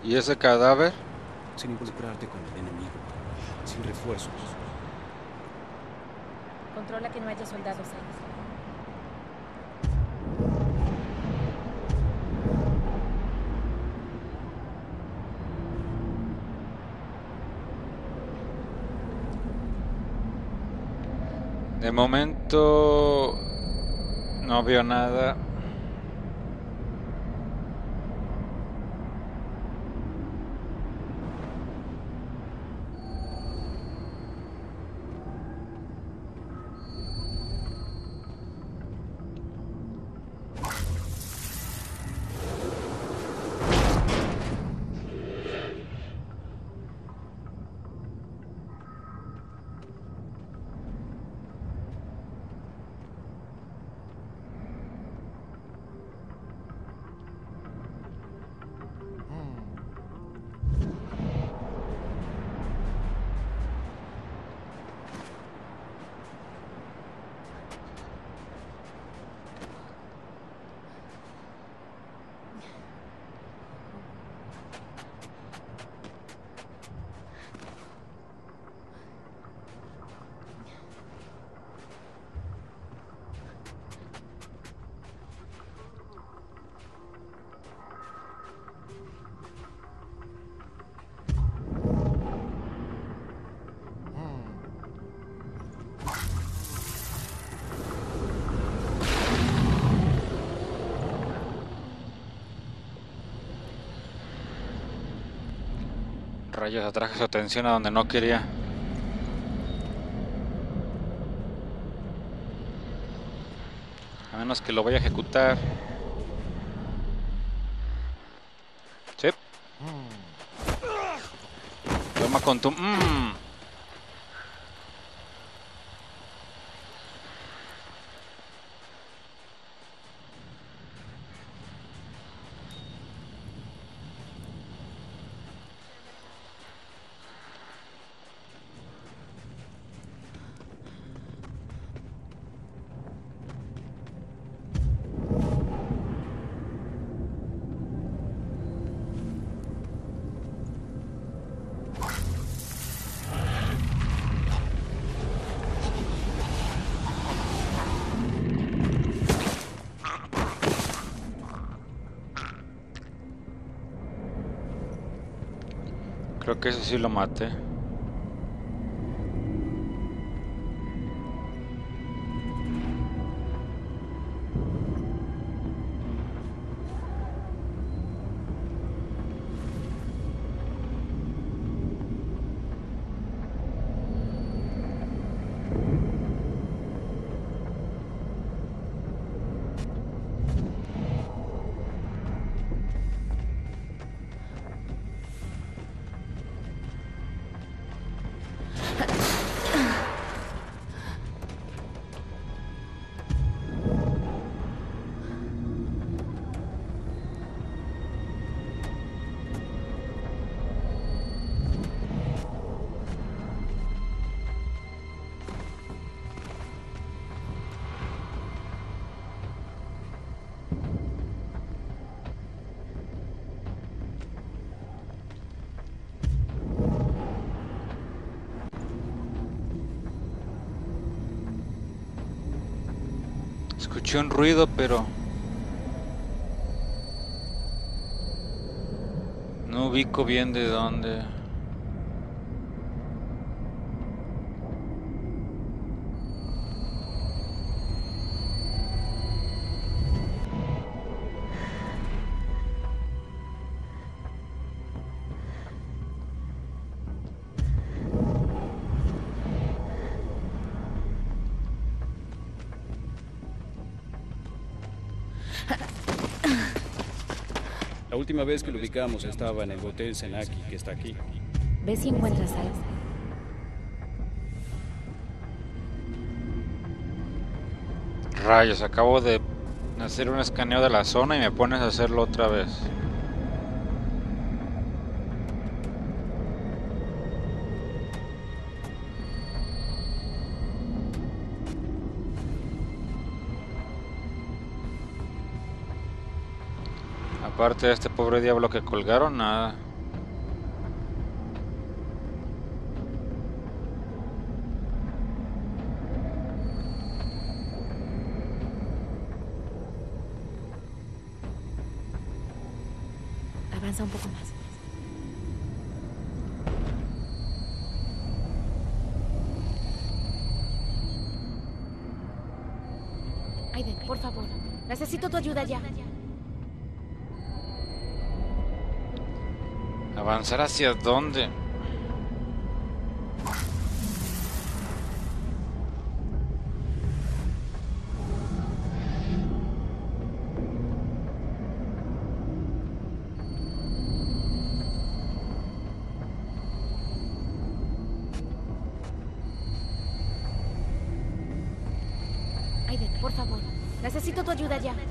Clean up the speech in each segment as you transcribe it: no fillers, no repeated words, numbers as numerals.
¿Y ese cadáver? Sin involucrarte con el enemigo. Sin refuerzos. Controla que no haya soldados ahí. De momento no veo nada. Rayos, atraje su atención a donde no quería. A menos que lo vaya a ejecutar. Sí. Toma con tu... Creo que ese sí lo maté. Escuché un ruido, pero no ubico bien de dónde. La última vez que lo ubicamos estaba en el Hotel Senaki, que está aquí. Ve si encuentras algo. Rayos, acabo de hacer un escaneo de la zona y me pones a hacerlo otra vez. Aparte de este pobre diablo que colgaron, nada. Avanza un poco más. Aiden, por favor. Necesito tu ayuda ya. ¿Avanzar hacia dónde? Aiden, por favor. Necesito tu ayuda ya.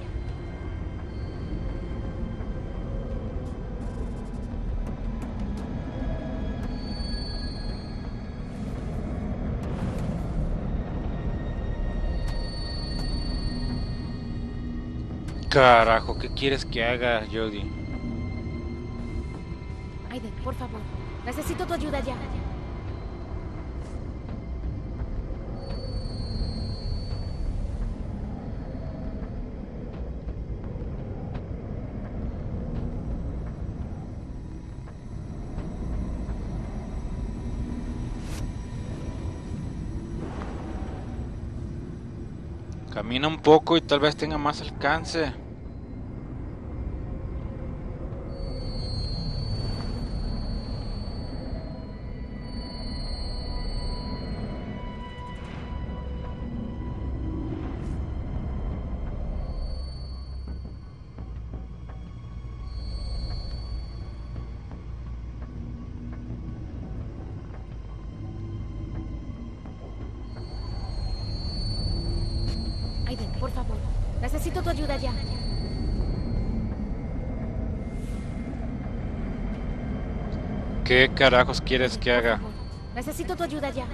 Carajo, ¿qué quieres que haga, Jodie? Aiden, por favor. Necesito tu ayuda ya. Camina un poco y tal vez tenga más alcance. Aiden, por favor. Necesito tu ayuda ya. ¿Qué carajos quieres que Por haga? favor. Necesito tu ayuda ya.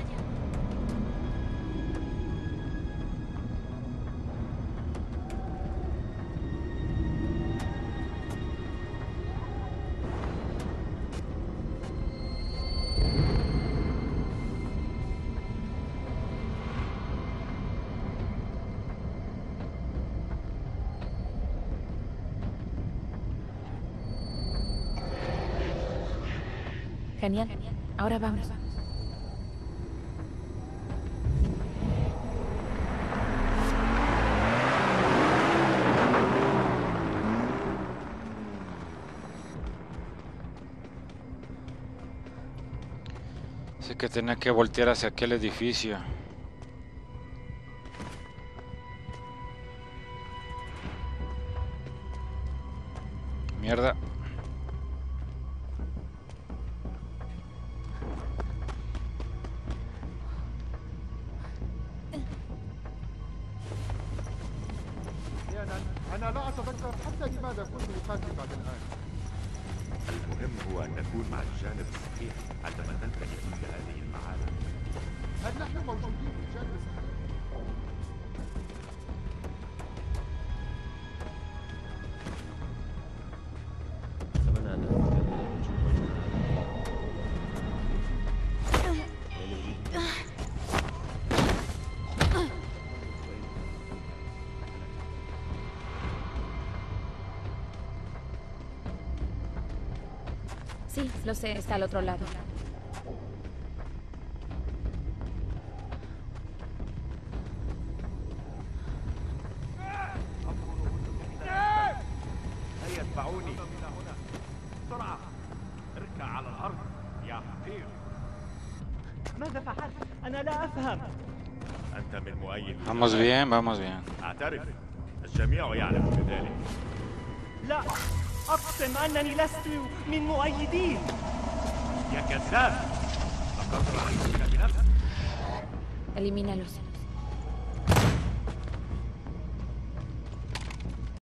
Genial. Ahora vamos. Sé que tenía que voltear hacia aquel edificio. Mierda. أنا لا أتذكر حتى لماذا كنت أقاتل بعد الآن. المهم هو أن نكون مع الجانب الصحيح عندما تنتهي كل هذه المعارك. هل نحن موجودين في الجانب الصحيح؟ Sí, lo sé, está al otro lado. هيا اتبعوني بسرعة اركع على الأرض يا حقير. ماذا فعلت؟ أنا لا أفهم. أنت من مؤيد Vamos bien, vamos bien. أعترف الجميع يعلم بذلك. لا، أقسم أنني لست من مؤيدين. يا كذاب لقد رأيتك بنفسك. Elimínalos.